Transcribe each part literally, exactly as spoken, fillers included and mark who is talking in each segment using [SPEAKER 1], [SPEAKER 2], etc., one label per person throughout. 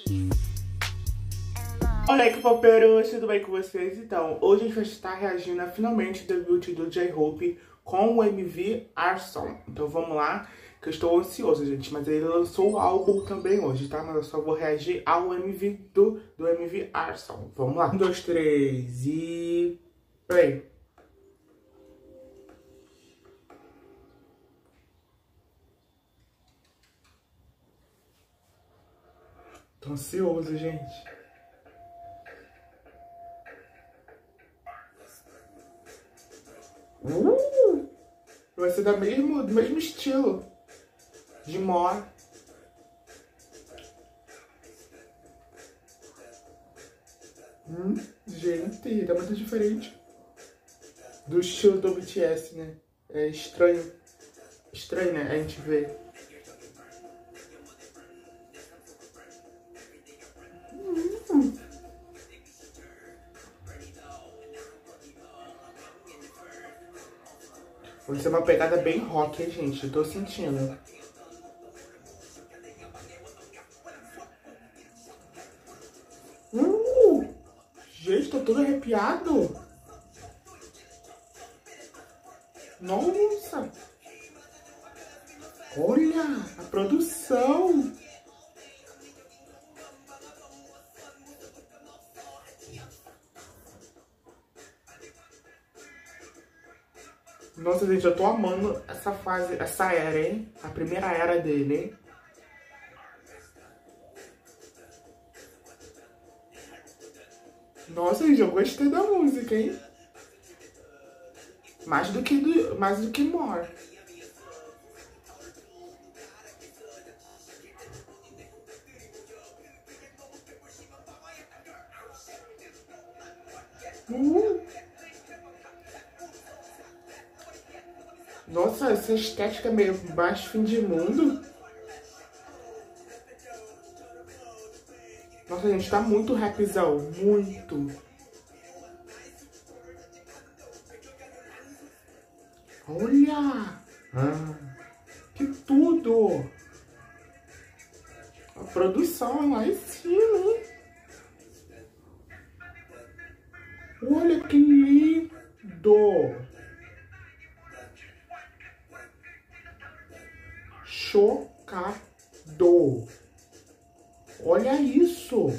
[SPEAKER 1] Olha aí, que popeiros, tudo bem com vocês? Então, hoje a gente vai estar reagindo a finalmente o debut do J-Hope com o M V Our Song. Então vamos lá, que eu estou ansioso, gente. Mas ele lançou o álbum também hoje, tá? Mas eu só vou reagir ao M V do, do M V Our Song. Vamos lá. Um, dois, três e... Play. Tô ansioso, gente. Uh, vai ser da mesmo, do mesmo estilo de More. Hum, gente, tá muito diferente do estilo do B T S, né? É estranho. Estranho, né? A gente vê. Hum. Vai ser uma pegada bem rock, hein, gente? Eu tô sentindo. Uh! Gente, tô todo arrepiado. Nossa! Olha a produção! Nossa, gente, eu tô amando essa fase, essa era, hein? A primeira era dele, hein? Nossa, gente, eu gostei da música, hein? Mais do que, do, mais do que More. Uh! Nossa, essa estética meio baixo fim de mundo. Nossa, gente, tá muito rapzão. Muito. Olha! Ah, que tudo! A produção é lá em cima, hein? Olha que lindo! Chocado! Olha isso!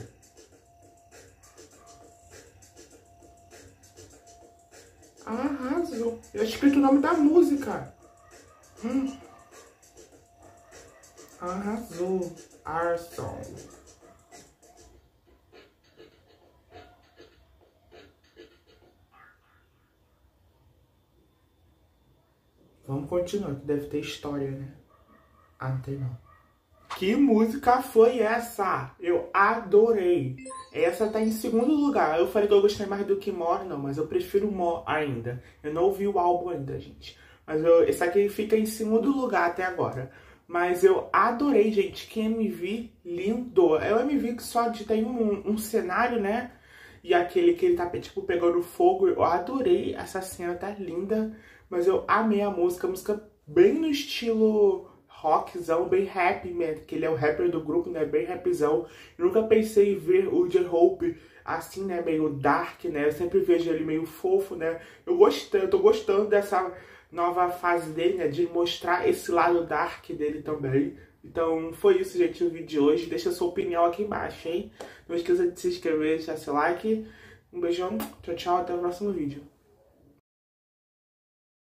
[SPEAKER 1] Arrasou! Eu escrito o nome da música. Hum. Arrasou! Our Song. Vamos continuar, que deve ter história, né? Ah, não tem não. Que música foi essa? Eu adorei. Essa tá em segundo lugar. Eu falei que eu gostei mais do que More, não, mas eu prefiro More ainda. Eu não ouvi o álbum ainda, gente. Mas eu, esse aqui fica em segundo lugar até agora. Mas eu adorei, gente. Que M V lindo. É um M V que só de, tem um, um cenário, né? E aquele que ele tá, tipo, pegando fogo. Eu adorei essa cena, tá linda. Mas eu amei a música. A música bem no estilo rockzão, bem rap mesmo, que ele é o rapper do grupo, né, bem rapzão. Eu nunca pensei em ver o J-Hope assim, né, meio dark, né, eu sempre vejo ele meio fofo, né. Eu gostei, eu tô gostando dessa nova fase dele, né, de mostrar esse lado dark dele também. Então foi isso, gente, o vídeo de hoje. Deixa a sua opinião aqui embaixo, hein. Não esqueça de se inscrever, deixar seu like. Um beijão, tchau, tchau, até o próximo vídeo.